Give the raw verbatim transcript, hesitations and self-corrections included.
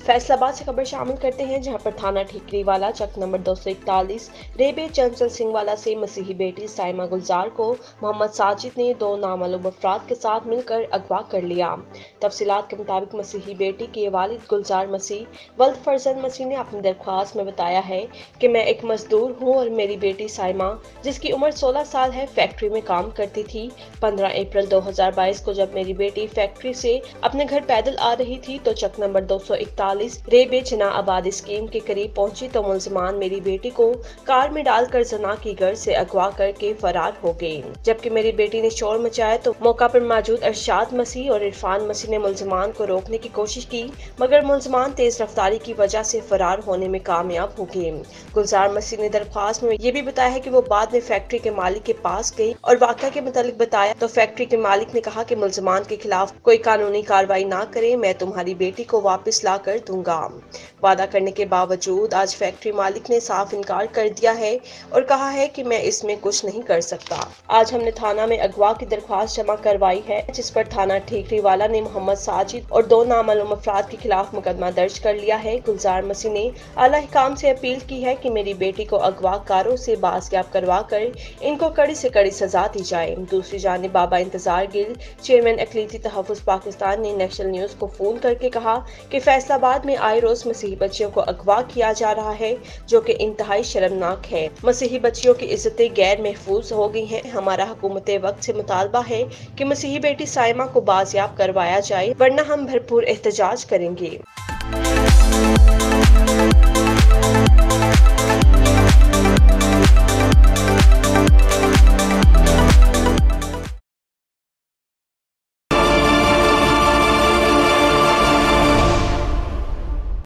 फैसलाबाद से खबर शामिल करते हैं, जहां पर थाना ठीकरी वाला चक नंबर दो सौ इकतालीस रेबे चंचल सिंह वाला से मसीही बेटी साइमा गुलजार को मोहम्मद साजिद ने दो नामालूम अफराद के साथ मिलकर अगवा कर लिया। तफसीलात के मुताबिक मसीही बेटी के वालिद गुलजार मसीह वल्द फरजंद मसीह ने अपनी दरख्वास्त में बताया है कि मैं एक मजदूर हूँ और मेरी बेटी साइमा, जिसकी उम्र सोलह साल है, फैक्ट्री में काम करती थी। पंद्रह अप्रैल दो हजार बाईस को जब मेरी बेटी फैक्ट्री से अपने घर पैदल आ रही थी तो चक नंबर दो सौ इकतालीस रेबे जना आबादी स्कीम के करीब पहुंची तो मुलजमान मेरी बेटी को कार में डालकर जना की घर से अगवा करके फरार हो गए। जबकि मेरी बेटी ने शोर मचाया तो मौका पर मौजूद अरशाद मसीह और इरफान मसीह ने मुलजमान को रोकने की कोशिश की, मगर मुलजमान तेज रफ्तारी की वजह से फरार होने में कामयाब हो गए। गुलजार मसीह ने दरख्वास्त में ये भी बताया है कि वो बाद में फैक्ट्री के मालिक के पास गई और वाक़या के मुतालिक बताया तो फैक्ट्री के मालिक ने कहा कि मुलजमान के खिलाफ कोई कानूनी कार्रवाई ना करे, मैं तुम्हारी बेटी को वापस ला कर दूंगा। वादा करने के बावजूद आज फैक्ट्री मालिक ने साफ इनकार कर दिया है और कहा है कि मैं इसमें कुछ नहीं कर सकता। आज हमने थाना में अगवा की दरख्वास्त जमा करवाई है, जिस पर थाना ठीकरी वाला ने मोहम्मद साजिद और दो नामालूम अफराद के खिलाफ मुकदमा दर्ज कर लिया है। गुलजार मसीह ने आला हिकाम से अपील की है कि मेरी बेटी को अगवाकारों से बाजियाब करवा कर इनको कड़ी से कड़ी सजा दी जाए। दूसरी जानिब बाबा इंतजार गिल चेयरमैन अकलीती तहफ़्फ़ुज़ पाकिस्तान ने नेशनल न्यूज को फोन करके कहा कि फैसलाबाद में आए रोज मसीही बच्चियों को अगवा किया जा रहा है, जो कि इंतहाई शर्मनाक है। मसीही बच्चियों की इज्जतें गैर महफूज हो गई हैं। हमारा हुकूमत वक्त से मुतालबा है कि मसीही बेटी साइमा को बाजियाब करवाया जाए, वरना हम भरपूर एहतजाज करेंगे।